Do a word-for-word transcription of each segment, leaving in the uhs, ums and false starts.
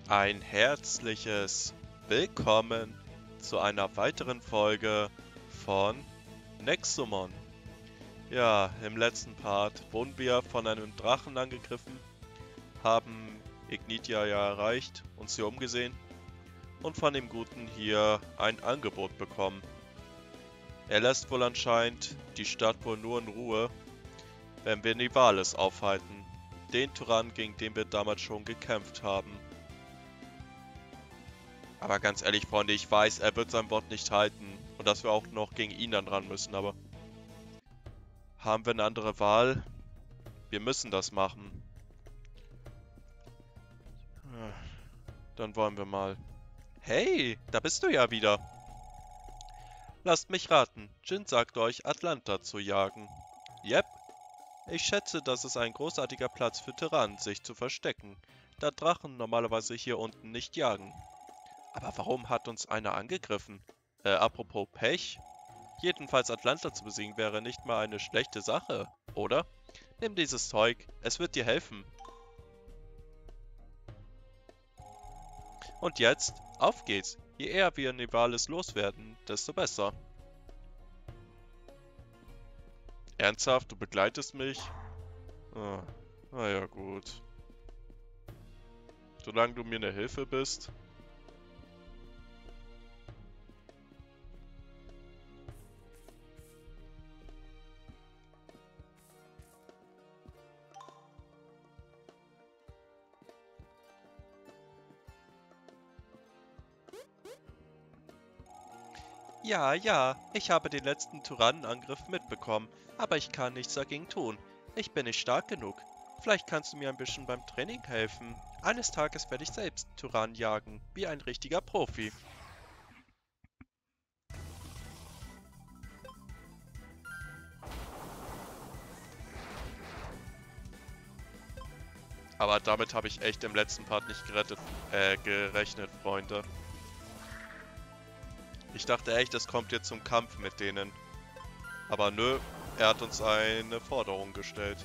Ein herzliches Willkommen zu einer weiteren Folge von Nexomon. Ja, im letzten Part wurden wir von einem Drachen angegriffen, haben Ignitia ja erreicht, uns hier umgesehen und von dem Guten hier ein Angebot bekommen. Er lässt wohl anscheinend die Stadt wohl nur in Ruhe, wenn wir Nivalis aufhalten, den Tyrannen, gegen den wir damals schon gekämpft haben. Aber ganz ehrlich, Freunde, ich weiß, er wird sein Wort nicht halten und dass wir auch noch gegen ihn dann ran müssen, aber haben wir eine andere Wahl? Wir müssen das machen. Dann wollen wir mal. Hey, da bist du ja wieder. Lasst mich raten, Jin sagt euch, Atlanta zu jagen. Yep. Ich schätze, das ist ein großartiger Platz für Tyrannen, sich zu verstecken, da Drachen normalerweise hier unten nicht jagen. Aber warum hat uns einer angegriffen? Äh, apropos Pech? Jedenfalls Atlanta zu besiegen wäre nicht mal eine schlechte Sache, oder? Nimm dieses Zeug, es wird dir helfen. Und jetzt, auf geht's. Je eher wir Nivalis loswerden, desto besser. Ernsthaft, du begleitest mich? Ah, naja, gut. Solange du mir eine Hilfe bist. Ja, ja, ich habe den letzten Tyrannenangriff mitbekommen, aber ich kann nichts dagegen tun. Ich bin nicht stark genug. Vielleicht kannst du mir ein bisschen beim Training helfen. Eines Tages werde ich selbst Tyrannen jagen, wie ein richtiger Profi. Aber damit habe ich echt im letzten Part nicht gerettet, äh, gerechnet, Freunde. Ich dachte echt, es kommt jetzt zum Kampf mit denen. Aber nö, er hat uns eine Forderung gestellt.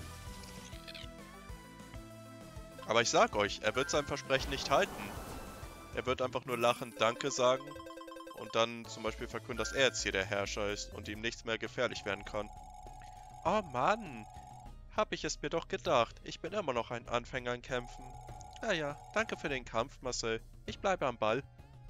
Aber ich sag euch, er wird sein Versprechen nicht halten. Er wird einfach nur lachend Danke sagen und dann zum Beispiel verkünden, dass er jetzt hier der Herrscher ist und ihm nichts mehr gefährlich werden kann. Oh Mann, hab ich es mir doch gedacht. Ich bin immer noch ein Anfänger in Kämpfen. Naja, danke für den Kampf, Marcel. Ich bleibe am Ball.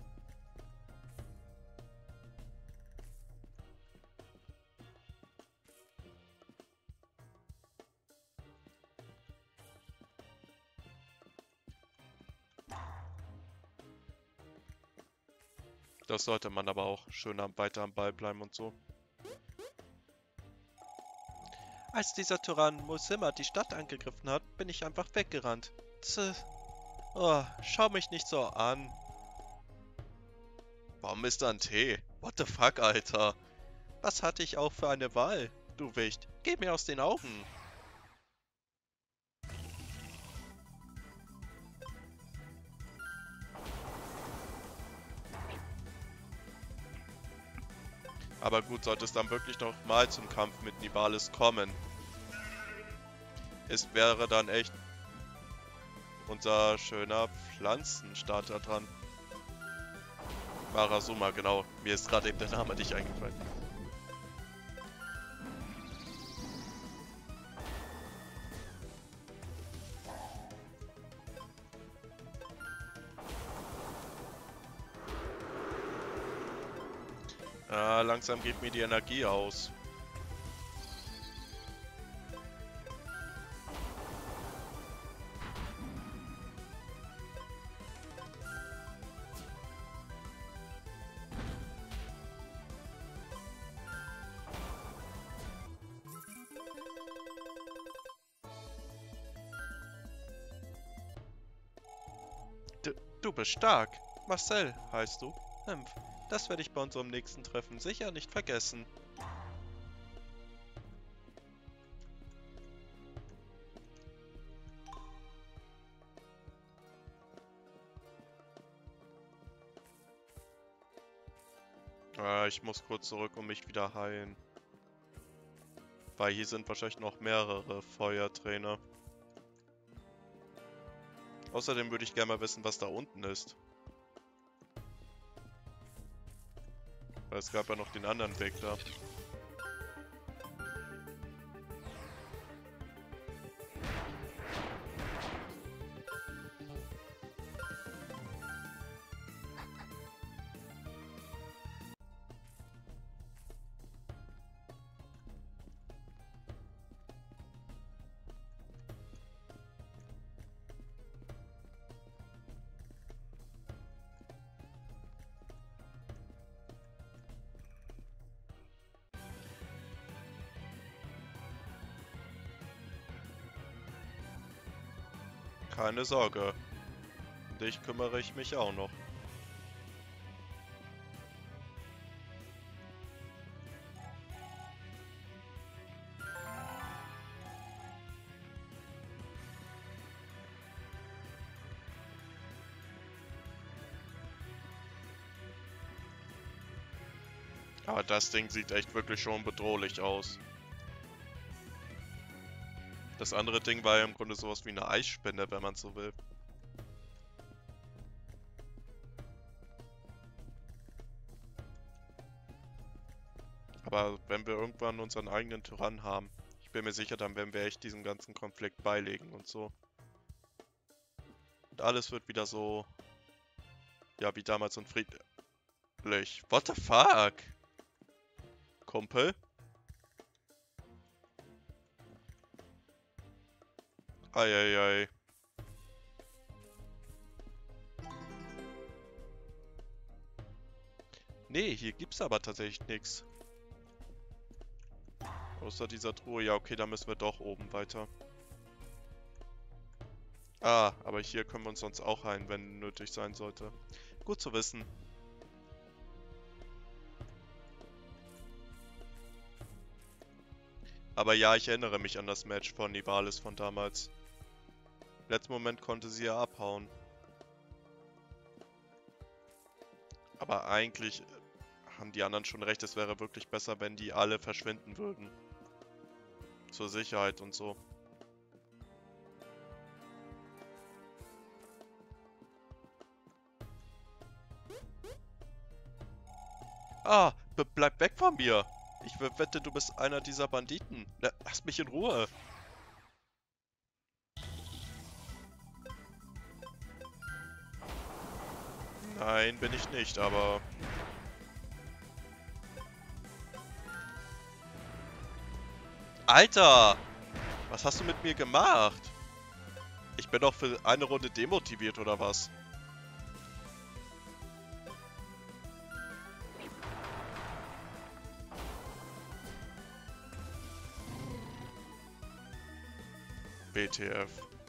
Das sollte man aber auch schön am, weiter am Ball bleiben und so. Als dieser Tyrann Mulsimma die Stadt angegriffen hat, bin ich einfach weggerannt. Tch. Oh, schau mich nicht so an. Warum ist da ein Tee? What the fuck, Alter? Was hatte ich auch für eine Wahl, du Wicht? Geh mir aus den Augen. Aber gut, sollte es dann wirklich noch mal zum Kampf mit Nivalis kommen. Es wäre dann echt unser schöner Pflanzenstarter dran. Marasuma, genau. Mir ist gerade eben der Name nicht eingefallen. Ah, langsam geht mir die Energie aus. D du bist stark. Marcel heißt du. Hm, das werde ich bei unserem nächsten Treffen sicher nicht vergessen. Ah, ich muss kurz zurück und mich wieder heilen. Weil hier sind wahrscheinlich noch mehrere Feuertrainer. Außerdem würde ich gerne mal wissen, was da unten ist. Weil es gab ja noch den anderen Weg da. Keine Sorge. Um dich kümmere ich mich auch noch. Aber das Ding sieht echt wirklich schon bedrohlich aus. Das andere Ding war ja im Grunde sowas wie eine Eisspinne, wenn man so will. Aber wenn wir irgendwann unseren eigenen Tyrann haben, ich bin mir sicher, dann werden wir echt diesem ganzen Konflikt beilegen und so. Und alles wird wieder so, ja, wie damals und friedlich. What the fuck? Kumpel? Eieiei. Nee, hier gibt's aber tatsächlich nichts. Außer dieser Truhe. Ja, okay, da müssen wir doch oben weiter. Ah, aber hier können wir uns sonst auch heilen, wenn nötig sein sollte. Gut zu wissen. Aber ja, ich erinnere mich an das Match von Nivalis von damals. Im letzten Moment konnte sie ja abhauen. Aber eigentlich haben die anderen schon recht, es wäre wirklich besser, wenn die alle verschwinden würden. Zur Sicherheit und so. Ah, be bleib weg von mir! Ich wette, du bist einer dieser Banditen. Na, lass mich in Ruhe! Nein, bin ich nicht, aber... Alter! Was hast du mit mir gemacht? Ich bin doch für eine Runde demotiviert, oder was? W T F.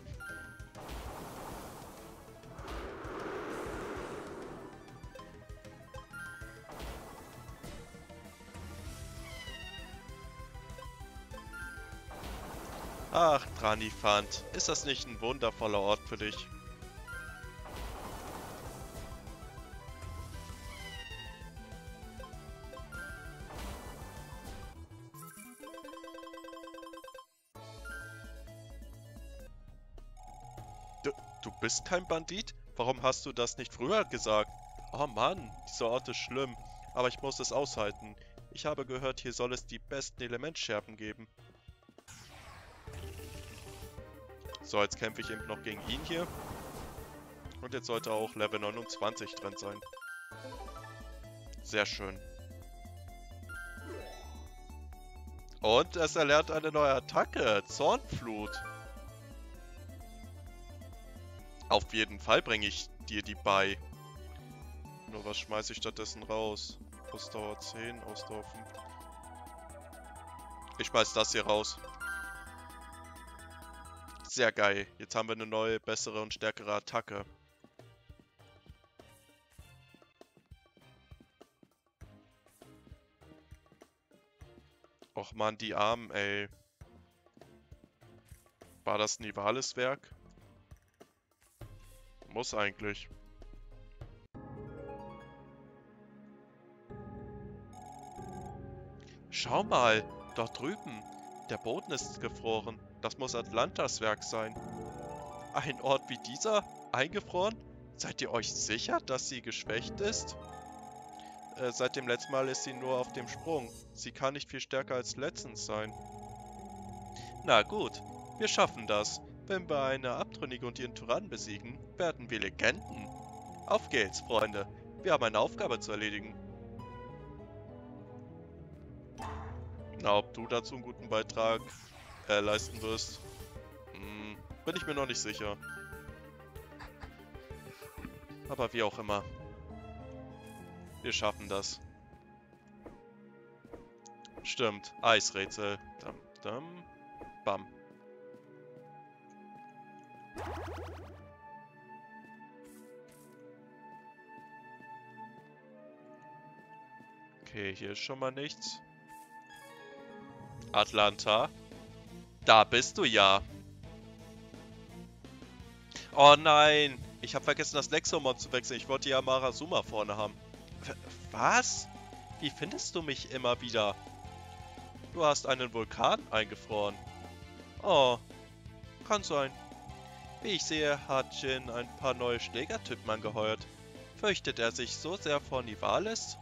Ach, Tranifant, ist das nicht ein wundervoller Ort für dich? Du, du bist kein Bandit? Warum hast du das nicht früher gesagt? Oh Mann, dieser Ort ist schlimm, aber ich muss es aushalten. Ich habe gehört, hier soll es die besten Elementscherben geben. So, jetzt kämpfe ich eben noch gegen ihn hier. Und jetzt sollte auch Level neunundzwanzig drin sein. Sehr schön. Und es erlernt eine neue Attacke. Zornflut. Auf jeden Fall bringe ich dir die bei. Nur was schmeiße ich stattdessen raus? Ausdauer zehn, Ausdauer fünf. Ich schmeiß das hier raus. Sehr geil. Jetzt haben wir eine neue, bessere und stärkere Attacke. Och man, die Armen, ey. War das Nivalis Werk? Muss eigentlich. Schau mal, dort drüben. Der Boden ist gefroren. Das muss Atlantas Werk sein. Ein Ort wie dieser? eingefroren? Seid ihr euch sicher, dass sie geschwächt ist? Äh, seit dem letzten Mal ist sie nur auf dem Sprung. Sie kann nicht viel stärker als letztens sein. Na gut, wir schaffen das. Wenn wir eine Abtrünnige und ihren Tyrannen besiegen, werden wir Legenden. Auf geht's, Freunde. Wir haben eine Aufgabe zu erledigen. Na, ob du dazu einen guten Beitrag äh, leisten wirst, hm, bin ich mir noch nicht sicher. Aber wie auch immer. Wir schaffen das. Stimmt, Eisrätsel. Dam, dam, bam. Okay, hier ist schon mal nichts. Atlanta. Da bist du ja. Oh nein. Ich habe vergessen, das Nexomon zu wechseln. Ich wollte ja Marasuma vorne haben. W- Was? Wie findest du mich immer wieder? Du hast einen Vulkan eingefroren. Oh, kann sein. Wie ich sehe, hat Jin ein paar neue Schlägertypen angeheuert. Fürchtet er sich so sehr vor Nivalis?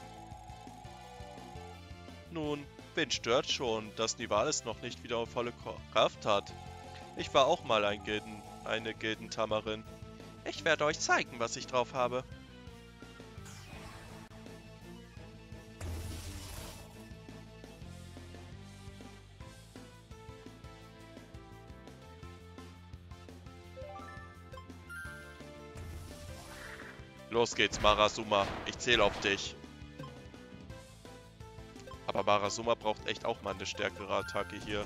Nun, wen stört schon, dass Nivalis noch nicht wieder volle Kraft hat? Ich war auch mal ein Gilden, eine Gildentamarin. Ich werde euch zeigen, was ich drauf habe. Los geht's, Marasuma. Ich zähle auf dich. Aber Marasuma braucht echt auch mal eine stärkere Attacke hier.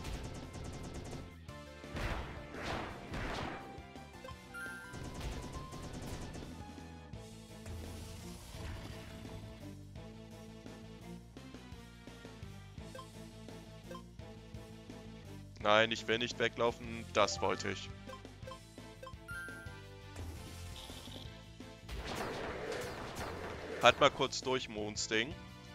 Nein, ich will nicht weglaufen. Das wollte ich. Halt mal kurz durch, Moonsting.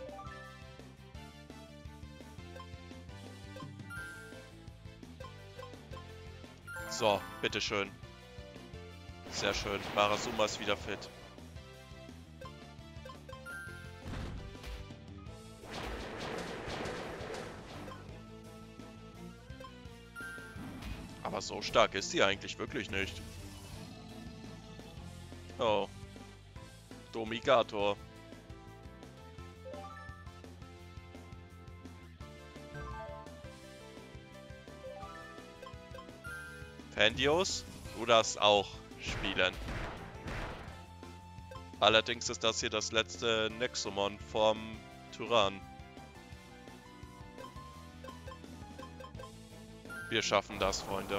So, bitteschön. Sehr schön. Marasuma ist wieder fit. Aber so stark ist sie eigentlich wirklich nicht. Oh. Dominator. Pandios, du darfst auch spielen. Allerdings ist das hier das letzte Nexomon vom Tyrann. Wir schaffen das, Freunde.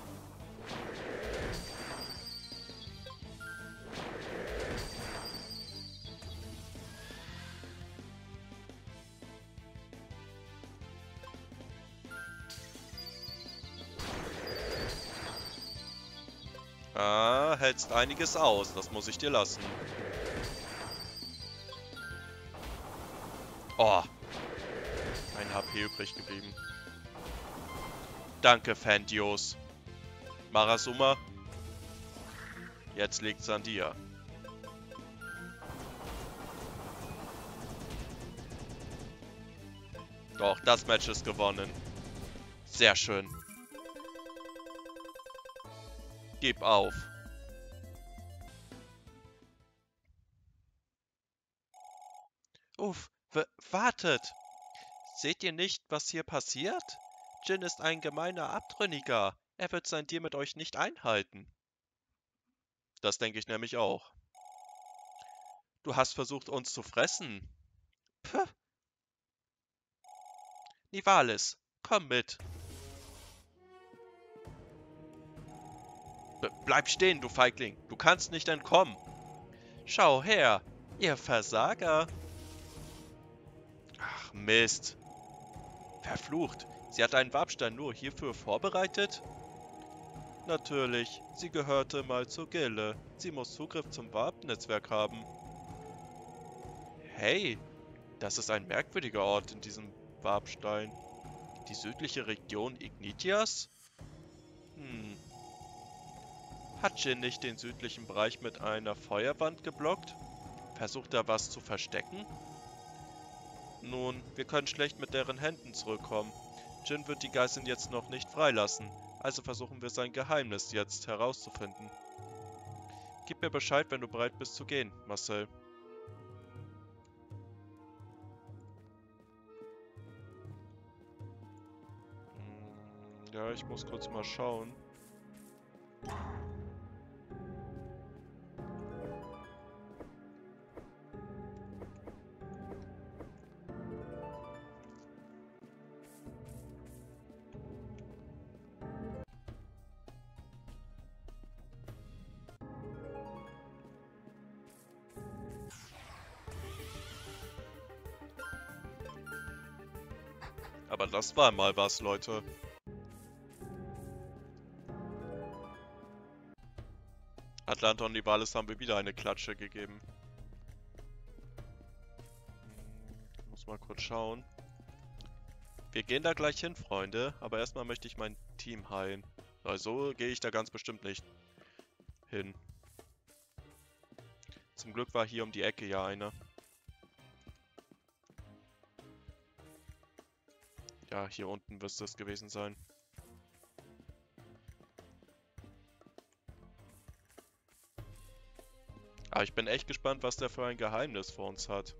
Ah, hältst einiges aus, das muss ich dir lassen. Oh, ein H P übrig geblieben. Danke, Fandios. Marasuma, jetzt liegt's an dir. Doch, das Match ist gewonnen. Sehr schön. Gib auf. Uff, wartet. Seht ihr nicht, was hier passiert? Jin ist ein gemeiner Abtrünniger. Er wird sein Deal mit euch nicht einhalten. Das denke ich nämlich auch. Du hast versucht, uns zu fressen. Puh. Nivalis, komm mit. B- bleib stehen, du Feigling. Du kannst nicht entkommen. Schau her, ihr Versager. Ach, Mist. Verflucht. Sie hat einen Warpstein nur hierfür vorbereitet? Natürlich. Sie gehörte mal zur Gilde. Sie muss Zugriff zum Warp-Netzwerk haben. Hey, das ist ein merkwürdiger Ort in diesem Warpstein. Die südliche Region Ignitias? Hm. Hat Jin nicht den südlichen Bereich mit einer Feuerwand geblockt? Versucht er was zu verstecken? Nun, wir können schlecht mit deren Händen zurückkommen. Jin wird die Geiseln jetzt noch nicht freilassen, also versuchen wir sein Geheimnis jetzt herauszufinden. Gib mir Bescheid, wenn du bereit bist zu gehen, Marcel. Hm, ja, ich muss kurz mal schauen. Aber das war mal was, Leute. Atlanta und Nivalis haben wir wieder eine Klatsche gegeben. Hm, muss mal kurz schauen. Wir gehen da gleich hin, Freunde. Aber erstmal möchte ich mein Team heilen. Also gehe ich da ganz bestimmt nicht hin. Zum Glück war hier um die Ecke ja einer. Ja, hier unten müsste es gewesen sein. Aber ich bin echt gespannt, was der für ein Geheimnis vor uns hat.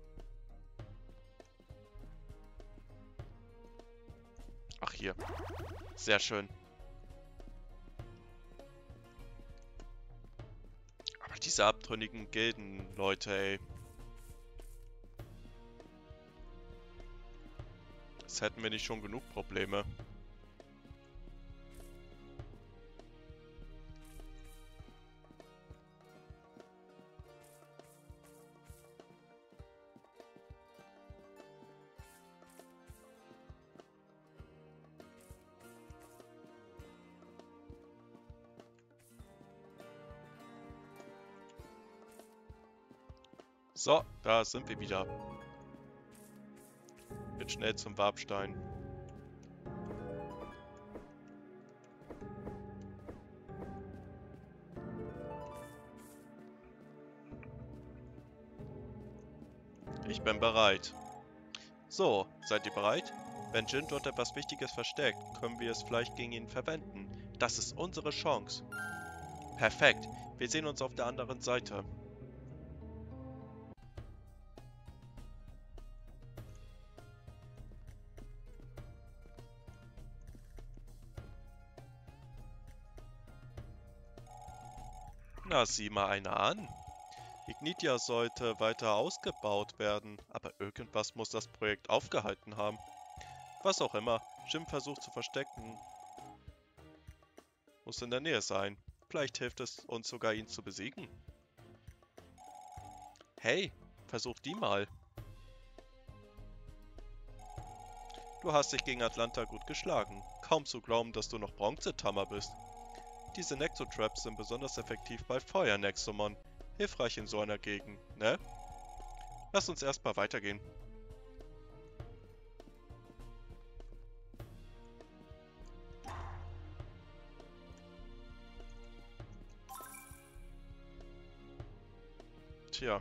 Ach, hier. Sehr schön. Aber diese abtrünnigen Gilden, Leute, ey. Das hätten wir nicht schon genug Probleme. So, da sind wir wieder. Jetzt schnell zum Warpstein. Ich bin bereit. So, seid ihr bereit? Wenn Jin dort etwas Wichtiges versteckt, können wir es vielleicht gegen ihn verwenden. Das ist unsere Chance. Perfekt. Wir sehen uns auf der anderen Seite. Na, sieh mal einer an. Ignitia sollte weiter ausgebaut werden, aber irgendwas muss das Projekt aufgehalten haben. Was auch immer, Jim versucht zu verstecken. Muss in der Nähe sein. Vielleicht hilft es uns sogar, ihn zu besiegen. Hey, versuch die mal. Du hast dich gegen Atlanta gut geschlagen. Kaum zu glauben, dass du noch Bronzetammer bist. Diese Nexo-Traps sind besonders effektiv bei Feuer-Nexomon. Hilfreich in so einer Gegend, ne? Lass uns erstmal weitergehen. Tja.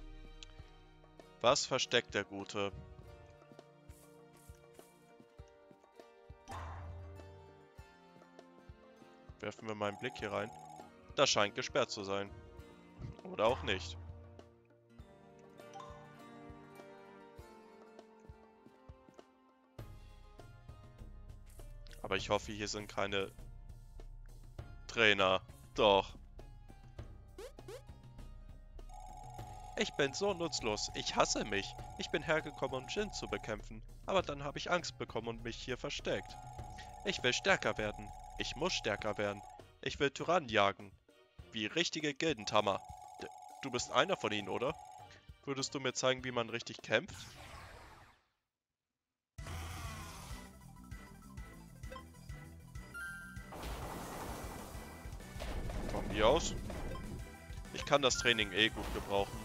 Was versteckt der Gute? Werfen wir mal einen Blick hier rein. Das scheint gesperrt zu sein. Oder auch nicht. Aber ich hoffe, hier sind keine Trainer. Doch. Ich bin so nutzlos. Ich hasse mich. Ich bin hergekommen, um Jin zu bekämpfen. Aber dann habe ich Angst bekommen und mich hier versteckt. Ich will stärker werden. Ich muss stärker werden. Ich will Tyrannen jagen. Wie richtige Gildentammer. D- Du bist einer von ihnen, oder? Würdest du mir zeigen, wie man richtig kämpft? Von mir aus. Ich kann das Training eh gut gebrauchen.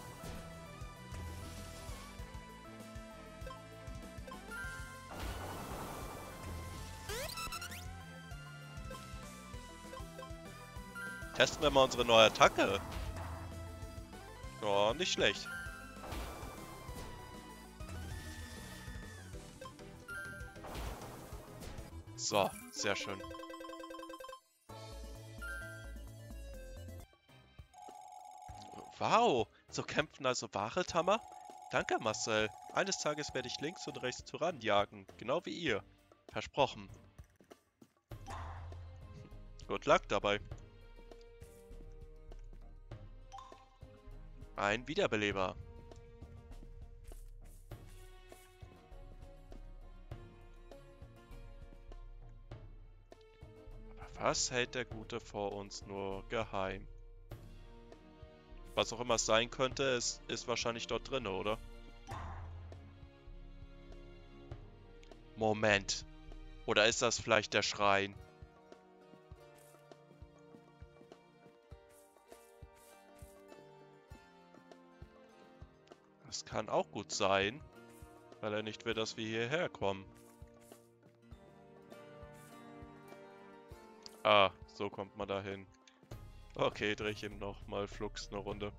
Testen wir mal unsere neue Attacke. Oh, nicht schlecht. So, sehr schön. Wow, so kämpfen also wahre Tammer? Danke, Marcel. Eines Tages werde ich links und rechts Tyrannen jagen, genau wie ihr. Versprochen. Good luck dabei. Ein Wiederbeleber. Aber was hält der Gute vor uns nur geheim? Was auch immer es sein könnte, es ist wahrscheinlich dort drin, oder? Moment. Oder ist das vielleicht der Schrein? Das kann auch gut sein, weil er nicht will, dass wir hierher kommen. Ah, so kommt man dahin. Okay, drehe ich ihm nochmal flugs eine Runde.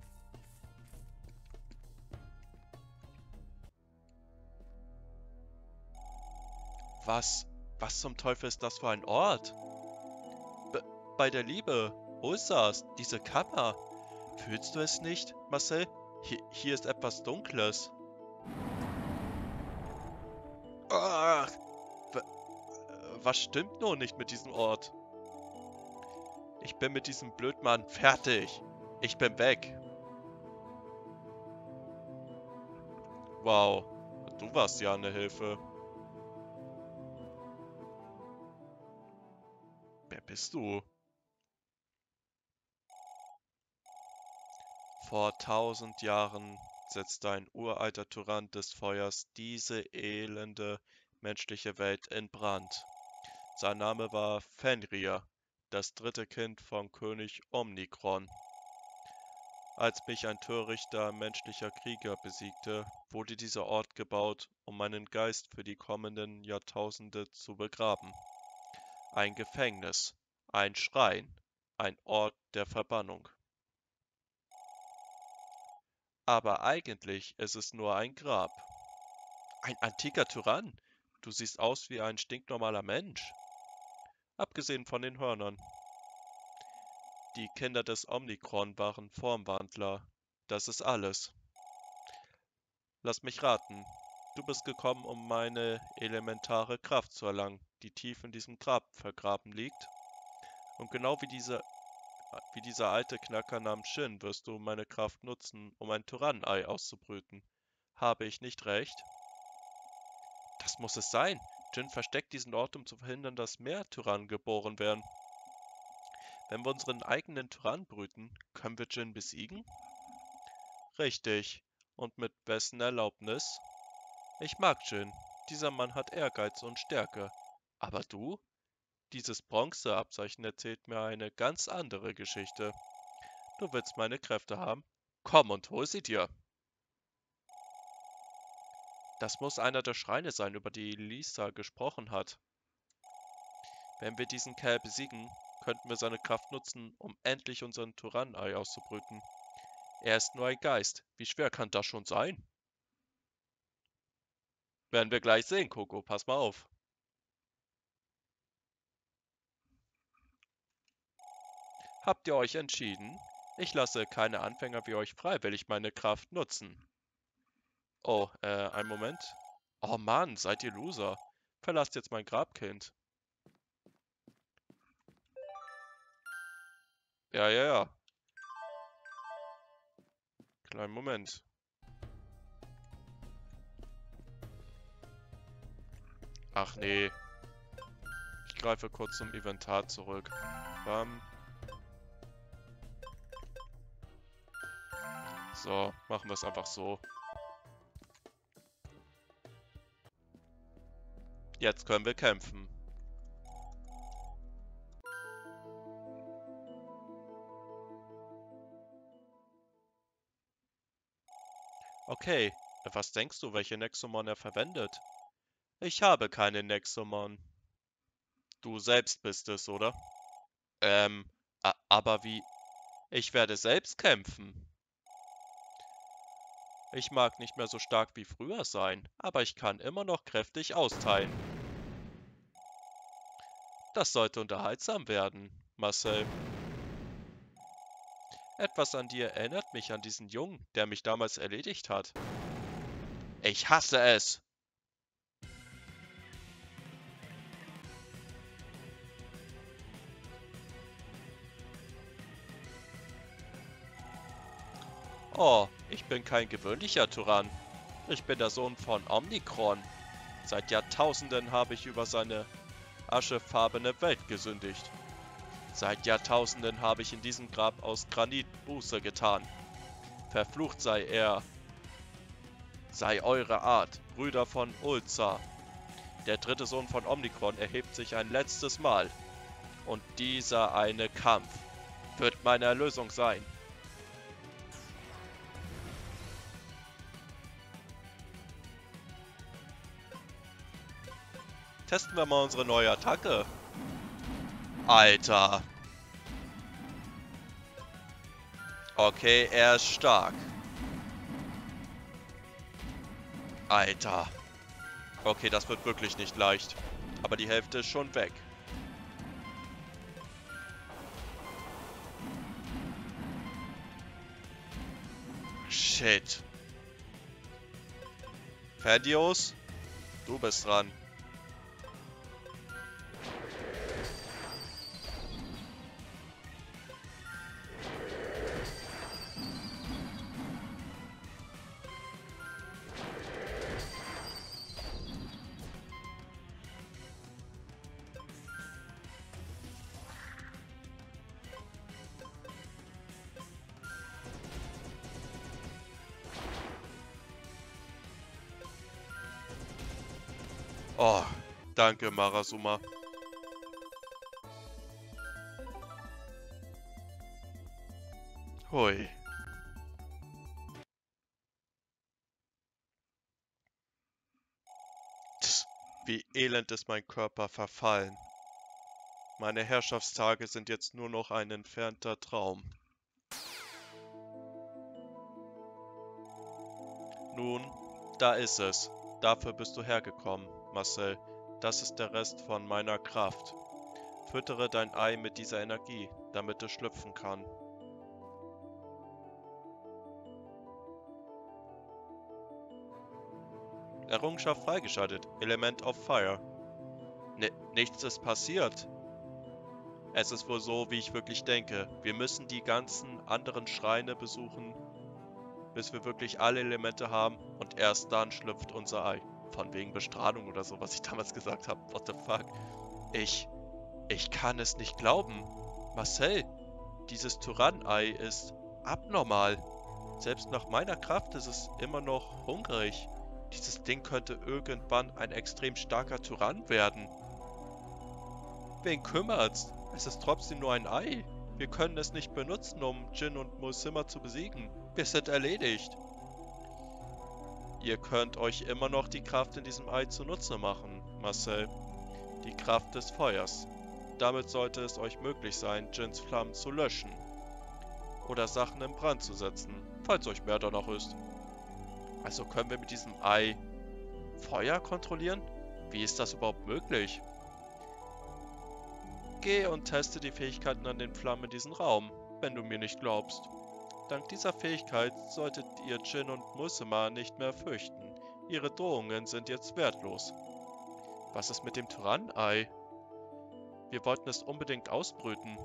Was? Was zum Teufel ist das für ein Ort? Be bei der Liebe. Wo ist das? Diese Kammer. Fühlst du es nicht, Marcel? Hier, hier ist etwas Dunkles. Ah, was stimmt nun nicht mit diesem Ort? Ich bin mit diesem Blödmann fertig. Ich bin weg. Wow, du warst ja eine Hilfe. Wer bist du? Vor tausend Jahren setzte ein uralter Tyrann des Feuers diese elende menschliche Welt in Brand. Sein Name war Fenrir, das dritte Kind vom König Omikron. Als mich ein törichter menschlicher Krieger besiegte, wurde dieser Ort gebaut, um meinen Geist für die kommenden Jahrtausende zu begraben. Ein Gefängnis, ein Schrein, ein Ort der Verbannung. Aber eigentlich ist es nur ein Grab. Ein antiker Tyrann? Du siehst aus wie ein stinknormaler Mensch. Abgesehen von den Hörnern. Die Kinder des Omikron waren Formwandler. Das ist alles. Lass mich raten. Du bist gekommen, um meine elementare Kraft zu erlangen, die tief in diesem Grab vergraben liegt. Und genau wie diese, wie dieser alte Knacker namens Shin wirst du meine Kraft nutzen, um ein Tyrannei auszubrüten. Habe ich nicht recht? Das muss es sein. Jin versteckt diesen Ort, um zu verhindern, dass mehr Tyrannen geboren werden. Wenn wir unseren eigenen Tyrann brüten, können wir Jin besiegen? Richtig. Und mit wessen Erlaubnis? Ich mag Jin. Dieser Mann hat Ehrgeiz und Stärke. Aber du? Dieses Bronzeabzeichen erzählt mir eine ganz andere Geschichte. Du willst meine Kräfte haben? Komm und hol sie dir. Das muss einer der Schreine sein, über die Lisa gesprochen hat. Wenn wir diesen Kerl besiegen, könnten wir seine Kraft nutzen, um endlich unseren Tyrannei auszubrüten. Er ist nur ein Geist. Wie schwer kann das schon sein? Werden wir gleich sehen, Coco. Pass mal auf. Habt ihr euch entschieden? Ich lasse keine Anfänger wie euch freiwillig meine Kraft nutzen. Oh, äh, einen Moment. Oh Mann, seid ihr Loser. Verlasst jetzt mein Grabkind. Ja, ja, ja. Kleinen Moment. Ach nee. Ich greife kurz zum Inventar zurück. Bam. So, machen wir es einfach so. Jetzt können wir kämpfen. Okay, was denkst du, welche Nexomon er verwendet? Ich habe keine Nexomon. Du selbst bist es, oder? Ähm, a- aber wie... Ich werde selbst kämpfen. Ich mag nicht mehr so stark wie früher sein, aber ich kann immer noch kräftig austeilen. Das sollte unterhaltsam werden, Marcel. Etwas an dir erinnert mich an diesen Jungen, der mich damals erledigt hat. Ich hasse es! Oh, ich bin kein gewöhnlicher Tyrann. Ich bin der Sohn von Omikron. Seit Jahrtausenden habe ich über seine aschefarbene Welt gesündigt. Seit Jahrtausenden habe ich in diesem Grab aus Granit Buße getan. Verflucht sei er, sei eure Art, Brüder von Ulza. Der dritte Sohn von Omikron erhebt sich ein letztes Mal. Und dieser eine Kampf wird meine Erlösung sein. Testen wir mal unsere neue Attacke. Alter. Okay, er ist stark. Alter. Okay, das wird wirklich nicht leicht. Aber die Hälfte ist schon weg. Shit. Thaddeus, du bist dran. Oh, danke, Marasuma. Hui. Tss, wie elend ist mein Körper verfallen. Meine Herrschaftstage sind jetzt nur noch ein entfernter Traum. Nun, da ist es. Dafür bist du hergekommen, Marcel. Das ist der Rest von meiner Kraft. Füttere dein Ei mit dieser Energie, damit es schlüpfen kann. Errungenschaft freigeschaltet. Element of Fire. N- nichts ist passiert. Es ist wohl so, wie ich wirklich denke. Wir müssen die ganzen anderen Schreine besuchen, bis wir wirklich alle Elemente haben und erst dann schlüpft unser Ei. Von wegen Bestrahlung oder so, was ich damals gesagt habe. What the fuck? Ich... Ich kann es nicht glauben. Marcel, dieses Tyrannei ist abnormal. Selbst nach meiner Kraft ist es immer noch hungrig. Dieses Ding könnte irgendwann ein extrem starker Tyrann werden. Wen kümmert's? Es ist trotzdem nur ein Ei. Wir können es nicht benutzen, um Jin und Mulsimmer zu besiegen. Wir sind erledigt. Ihr könnt euch immer noch die Kraft in diesem Ei zunutze machen, Marcel. Die Kraft des Feuers. Damit sollte es euch möglich sein, Jins Flammen zu löschen. Oder Sachen in Brand zu setzen, falls euch mehr danach ist. Also können wir mit diesem Ei Feuer kontrollieren? Wie ist das überhaupt möglich? Geh und teste die Fähigkeiten an den Flammen in diesem Raum, wenn du mir nicht glaubst. Dank dieser Fähigkeit solltet ihr Jin und Mulsimmer nicht mehr fürchten. Ihre Drohungen sind jetzt wertlos. Was ist mit dem Tyrannei? Wir wollten es unbedingt ausbrüten.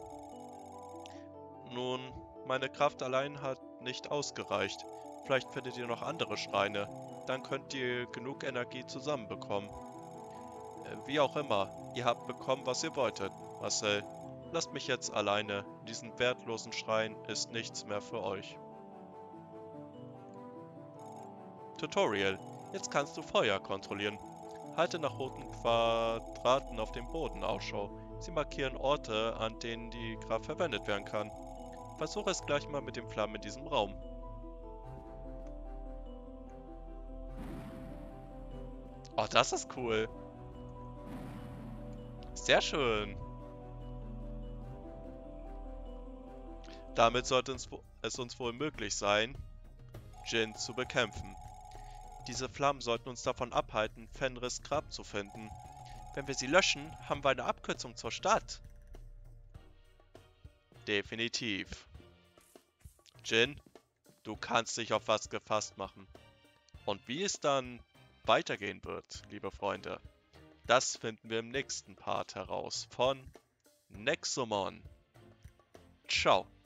Nun, meine Kraft allein hat nicht ausgereicht. Vielleicht findet ihr noch andere Schreine. Dann könnt ihr genug Energie zusammenbekommen. Äh, wie auch immer, ihr habt bekommen, was ihr wolltet. Marcel, lasst mich jetzt alleine. In diesem wertlosen Schrein ist nichts mehr für euch. Tutorial. Jetzt kannst du Feuer kontrollieren. Halte nach roten Quadraten auf dem Boden Ausschau. Sie markieren Orte, an denen die Kraft verwendet werden kann. Versuche es gleich mal mit den Flammen in diesem Raum. Oh, das ist cool. Sehr schön. Damit sollte uns, es uns wohl möglich sein, Jin zu bekämpfen. Diese Flammen sollten uns davon abhalten, Fenris Grab zu finden. Wenn wir sie löschen, haben wir eine Abkürzung zur Stadt. Definitiv. Jin, du kannst dich auf was gefasst machen. Und wie es dann weitergehen wird, liebe Freunde, das finden wir im nächsten Part heraus von Nexomon. Ciao.